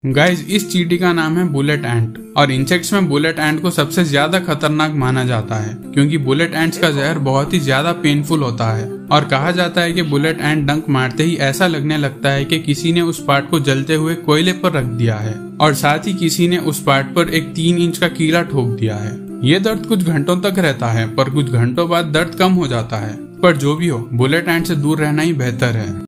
Guys, इस चींटी का नाम है बुलेट एंट और इंसेक्ट्स में बुलेट एंट को सबसे ज्यादा खतरनाक माना जाता है क्योंकि बुलेट एंट्स का जहर बहुत ही ज्यादा पेनफुल होता है और कहा जाता है कि बुलेट एंट डंक मारते ही ऐसा लगने लगता है कि किसी ने उस पार्ट को जलते हुए कोयले पर रख दिया है और साथ ही किसी ने उस पार्ट पर एक 3 इंच का कीड़ा ठोक दिया है। ये दर्द कुछ घंटों तक रहता है पर कुछ घंटों बाद दर्द कम हो जाता है। पर जो भी हो, बुलेट एंट से दूर रहना ही बेहतर है।